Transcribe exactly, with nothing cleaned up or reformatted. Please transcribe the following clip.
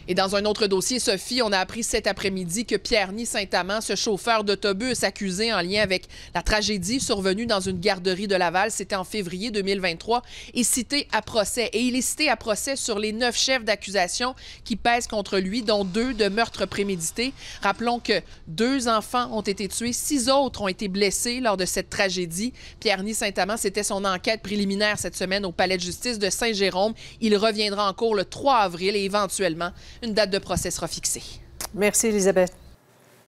Et dans un autre dossier, Sophie, on a appris cet après-midi que Pierre-Ny Saint-Amand, ce chauffeur d'autobus accusé en lien avec la tragédie survenue dans une garderie de Laval, c'était en février deux mille vingt-trois, est cité à procès. Et il est cité à procès sur les neuf chefs d'accusation qui pèsent contre lui, dont deux de meurtre prémédité. Rappelons que deux enfants ont été tués, six autres ont été blessés lors de cette tragédie. Pierre-Ny Saint-Amand, c'était son enquête préliminaire cette semaine au palais de justice de Saint-Jérôme. Il reviendra en cours le trois avril et éventuellement, une date de procès sera fixée. Merci, Elisabeth.